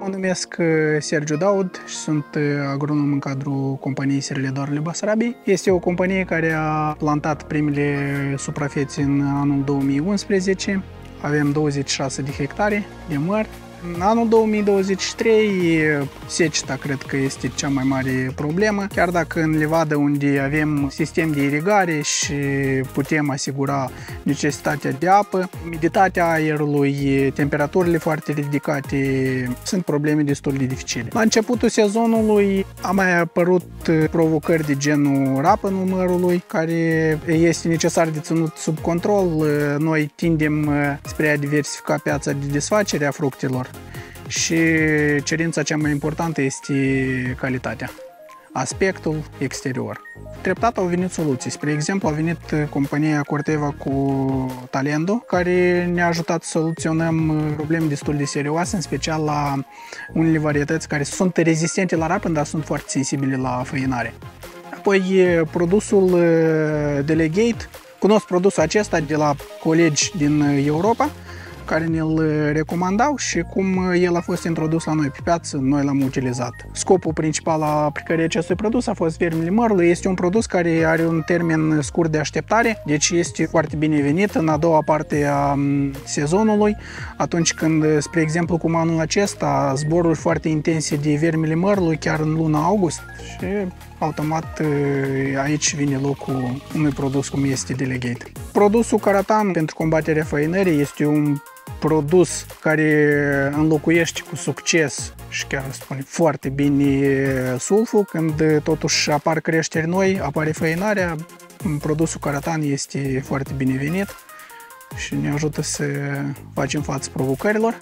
numesc Sergiu Daud și sunt agronom în cadrul companiei Sirele d'Oarele Basarabiei. Este o companie care a plantat primele suprafețe în anul 2011. Avem 26 de hectare de măr. În anul 2023, seceta cred că este cea mai mare problemă, chiar dacă în livadă unde avem sistem de irigare și putem asigura necesitatea de apă, umiditatea aerului, temperaturile foarte ridicate, sunt probleme destul de dificile. La începutul sezonului a mai apărut provocări de genul rapănul mărului, care este necesar de ținut sub control. Noi tindem spre a diversifica piața de desfacere a fructelor. Și cerința cea mai importantă este calitatea, aspectul exterior. Treptat au venit soluții. Spre exemplu, a venit compania Corteva cu Talendo, care ne-a ajutat să soluționăm probleme destul de serioase, în special la unele varietăți care sunt rezistente la rapăn, dar sunt foarte sensibile la făinare. Apoi, produsul Delegate. Cunosc produsul acesta de la colegi din Europa, care ne-l recomandau și cum el a fost introdus la noi pe piață, noi l-am utilizat. Scopul principal al aplicării acestui produs a fost vermele mărului. Este un produs care are un termen scurt de așteptare, deci este foarte binevenit în a doua parte a sezonului, atunci când, spre exemplu, cum anul acesta, zboruri foarte intense de vermele mărului chiar în luna august și automat aici vine locul unui produs cum este Delegate. Produsul Caratan pentru combaterea făinării este un produs care înlocuiește cu succes și chiar spune foarte bine sulful. Când totuși apar creșteri noi, apare făinarea, produsul Caratan este foarte binevenit și ne ajută să facem față provocărilor.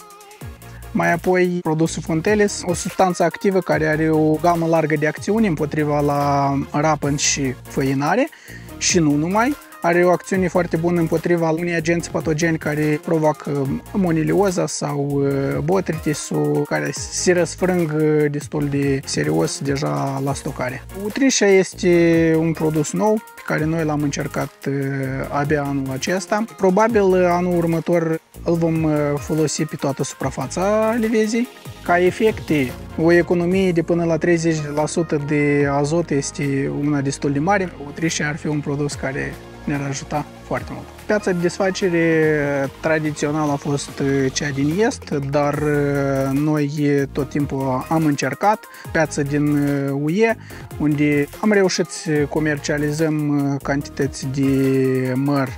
Mai apoi, produsul Fontelis, o substanță activă care are o gamă largă de acțiuni împotriva la rapăn și făinare și nu numai. Are o acțiune foarte bună împotriva unui agenți patogeni care provoacă monilioza sau botritisul, care se răsfrâng destul de serios deja la stocare. Utrișa este un produs nou pe care noi l-am încercat abia anul acesta. Probabil anul următor îl vom folosi pe toată suprafața livezii. Ca efecte, o economie de până la 30% de azot este una destul de mare. Utrișa ar fi un produs care ne-ar ajuta foarte mult. Piața de desfacere tradițională a fost cea din Est, dar noi tot timpul am încercat piața din UE, unde am reușit să comercializăm cantități de măr.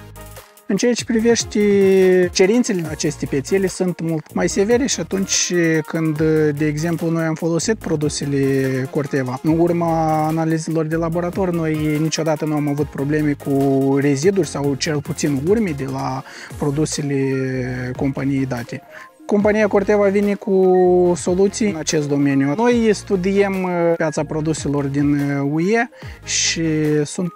În ceea ce privește cerințele acestei piețe, sunt mult mai severe și atunci când, de exemplu, noi am folosit produsele Corteva, în urma analizelor de laborator, noi niciodată nu am avut probleme cu reziduri sau cel puțin urme de la produsele companiei date. Compania Corteva vine cu soluții în acest domeniu. Noi studiem piața produselor din UE și sunt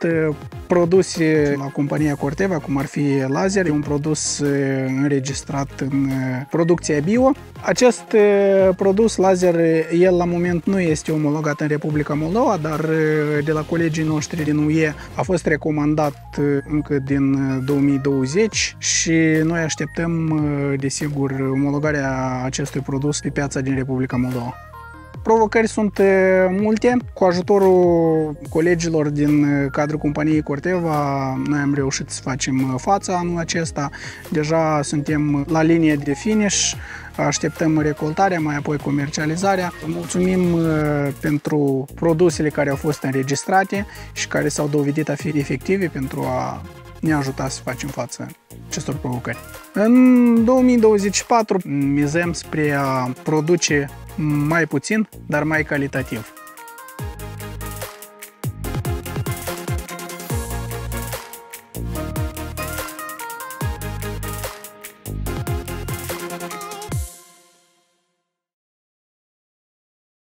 produse la compania Corteva, cum ar fi Laser, un produs înregistrat în producția bio. Acest produs Laser, el la moment nu este omologat în Republica Moldova, dar de la colegii noștri din UE a fost recomandat încă din 2020 și noi așteptăm, desigur, omologarea acestui produs pe piața din Republica Moldova. Provocări sunt multe. Cu ajutorul colegilor din cadrul companiei Corteva, noi am reușit să facem față anul acesta. Deja suntem la linie de finish, așteptăm recoltarea, mai apoi comercializarea. Mulțumim pentru produsele care au fost înregistrate și care s-au dovedit a fi efective pentru a ne ajuta să facem față acestor provocări. În 2024 mizăm spre a produce mai puțin, dar mai calitativ.